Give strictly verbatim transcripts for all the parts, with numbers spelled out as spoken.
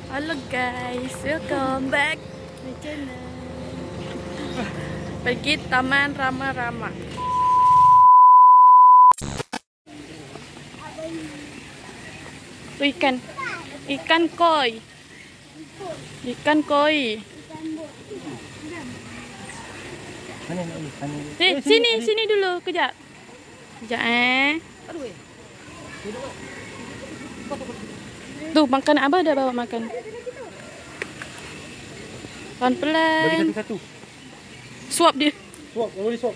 Halo guys, welcome back my channel. Pergi Taman Rama-Rama. Tuh ikan, ikan koi, ikan koi. Eh, sini, sini dulu, kejap, kejap eh. Tuh, makan Abah dah bawa makan. Pelan-pelan. Bagi satu-satu. Suap dia. Suap, kalau dia suap.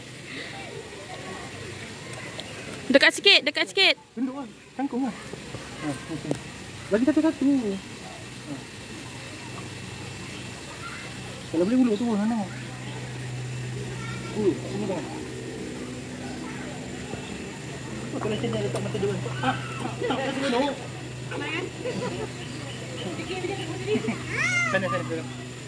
Dekat sikit, dekat sikit. Tunduk lah, cangkung lah. Ha, okay. Bagi satu-satu. Ha. Kalau boleh uluk tu, mana? Uluk, semua dah. Oh, kalau macam ni letak mata dua. Ha, tak kasi uluk. Aman. Sana, sana, sana.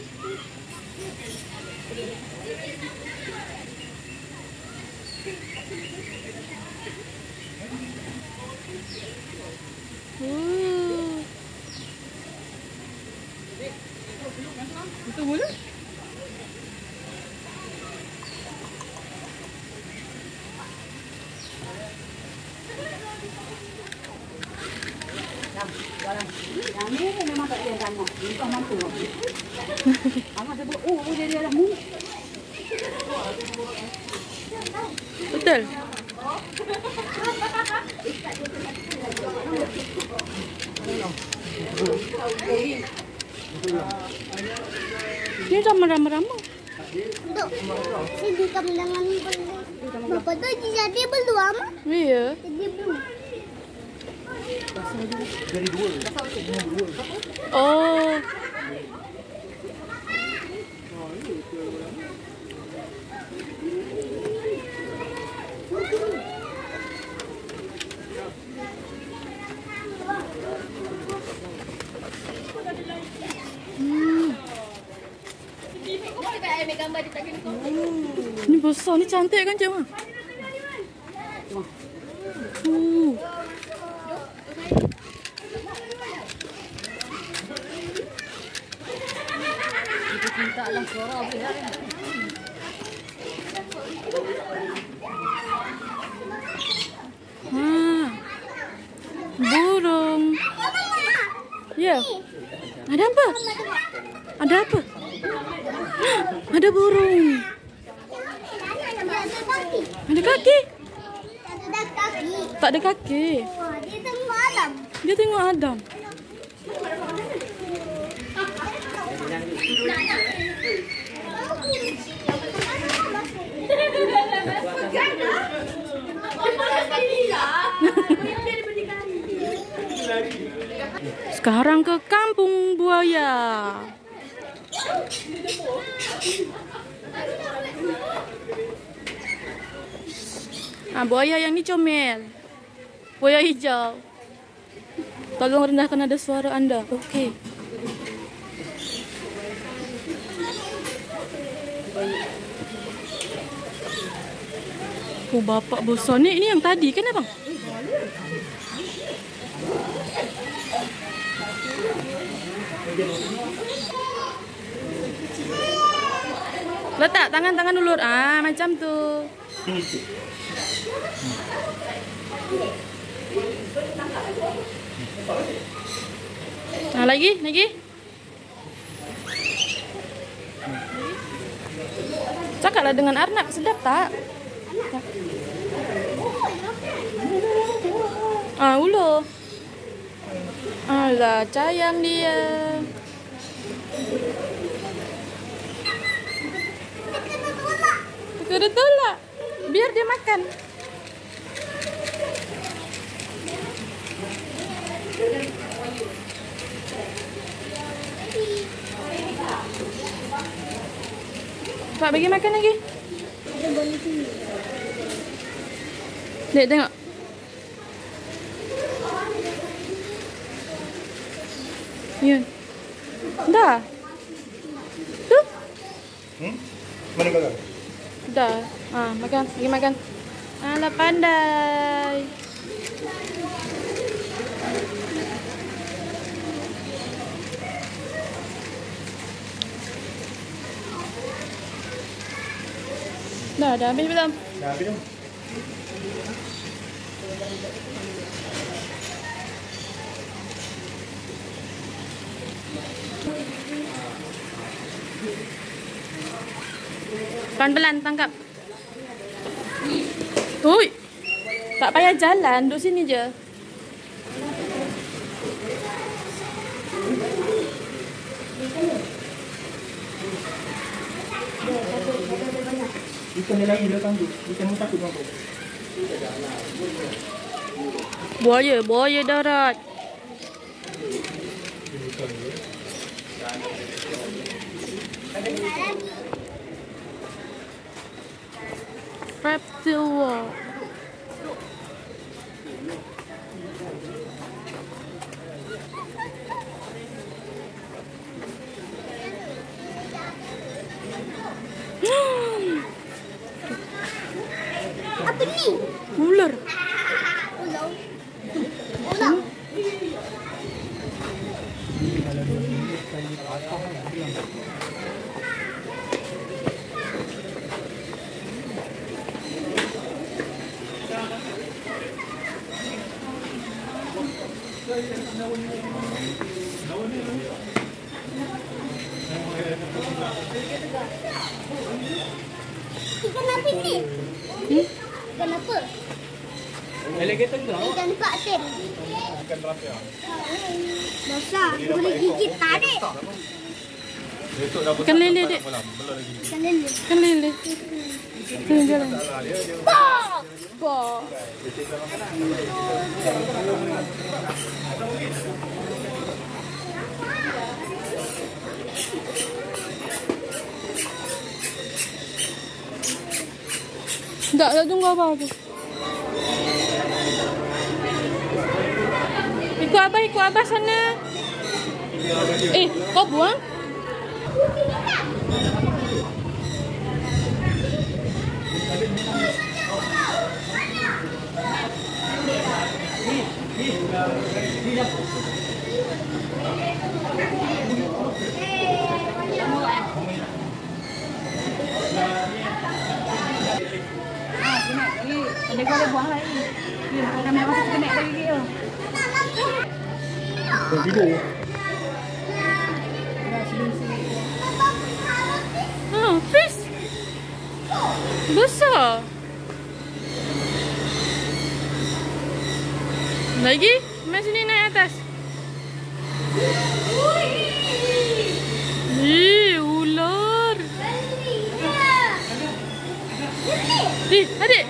Uh. Itu boleh? Yang ni memang tak boleh tanya. Bukan mampu. Amat sebut, oh, dia dia dah mu. Betul. Dia sama rama-rama. Duk, sini kamu dengan Bapak tu jadi belum? Iya. Jadi belum. Jadi dua. Oh. Hmm. Ni besar, ni cantik kan Cik Ma? Uh. Minta lah suara boleh. Ha. Burung. Ya. Ada apa? Ada apa? Ada burung. Ada kaki. Ada kaki. Tak ada kaki. Wah, dia tengok alam. Dia tengok Adam. Sekarang ke kampung buaya. Ah, buaya yang ni comel. Buaya hijau. Tolong rendahkan nada suara anda. Okey. Oh, bapak besar ni, ini yang tadi kan abang? Letak tangan-tangan ulur. Ah, macam tu. Nah, lagi, lagi. Cakaplah dengan Arnab, sedap tak? Ah, ulu. Alah, sayang dia. Kena tolak. Biar dia makan. Pak, bagi makan lagi. Ada boleh sini. Dek, tengok. Ya. Dah. Tuh. Hmm? Mana belakang? Dah. Ah, makan, pergi makan. Alah, pandai. Dah, dah habis belum? Dah habis dah. Pelan-pelan tangkap. Hui. Tak payah jalan, duduk sini je. Ikan dia lagi belakang tu. Ikan mu takut tu. Buaya, buaya darat. Reptile walk. Apa ni? Ular. Ular. Ular. Ikan apa ni? Hmm? Ikan apa? Alligator juga. Ikan patin. Ikan berapa? Besar. Boleh gigit tarik. Ikan lele, Dek. Ikan lele. Ikan lele. Jalan, jalan. Bah! Bah. Tak, tak tunggu apa tu. Ikut abah, ikut abah sana. Eh, kau buang? Ada kau ada buang lagi. Ya, kami masuk kenek lagi dia. Kau tidur. Ah, fish. Besar. Lagi? Mari sini naik atas. Ih, ular. Eh, adik.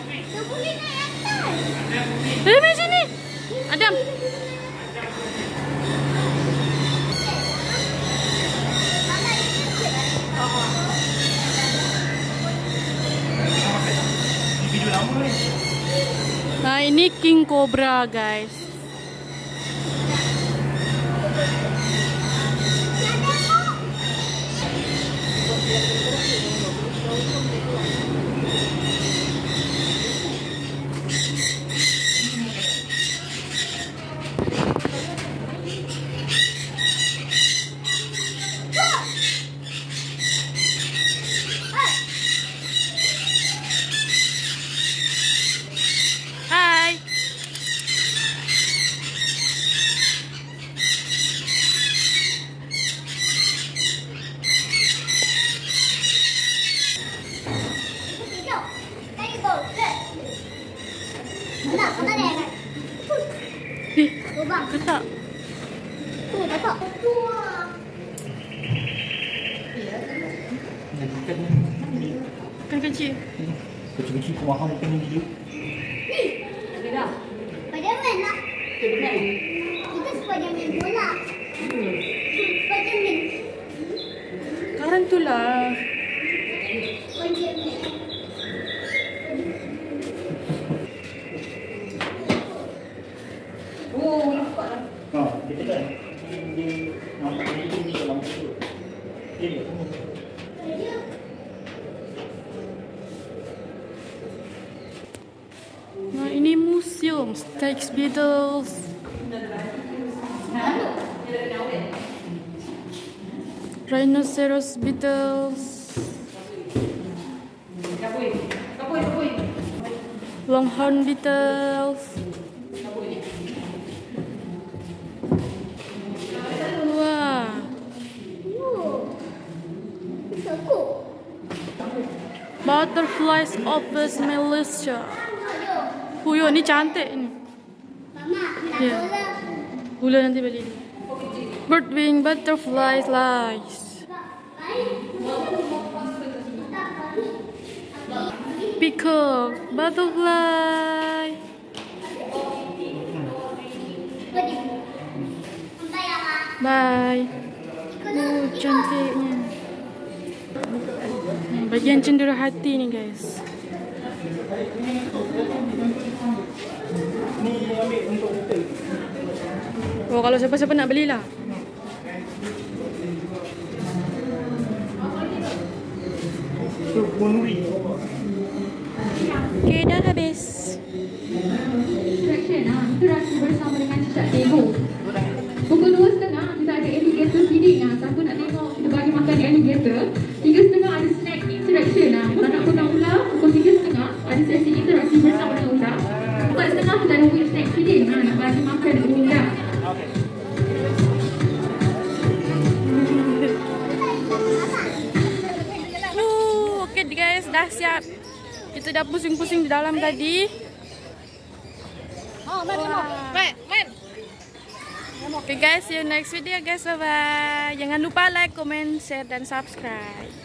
Eh, mari sini. Adam. Nah, ini king cobra, guys. Hai. Eh, ketak. Ikan kecil. Kecil-kecil kau makan ikan ni dia. Spiderman lah. Itu Spiderman bola. Spiderman. Tarantula. Spiderman. Oh, nampak lah. Ha, dia tekan. Dia nampak dia ni dalam tu. Dia dia. Nah, ini museum Styx Beetles. Rhinoceros beetles. Siapa ini? Longhorn Beetles. Wah. Butterflies Opus Melissia. Huyo, ni cantik ni. Ya. Hula nanti beli. Birdwing Butterflies Lies. Peacock Butterfly. Bye. Oh, cantiknya. Bagian cendera hati ni guys. Ni ambil untuk kita. Oh, kalau siapa-siapa nak belilah. Tu Monuri. Okay, dah habis. Distraction, ha. Interaksi bersama dengan cicak tengok. Pukul dua setengah kita ada alligator feeding. Ha. Siapa nak tengok kita bagi makan alligator. Tiga setengah ada snack interaction. Ha. Kalau nak pegang ular, pukul tiga setengah ada sesi interaksi bersama dengan ular. Empat setengah kita ada weird snack feeding. Ha. Nak bagi makan ular. Uh, okay guys, dah siap. Kita dah pusing-pusing di dalam tadi. Oh, main, main, main. Okay guys, see you next video guys. Bye bye. Jangan lupa like, comment, share dan subscribe.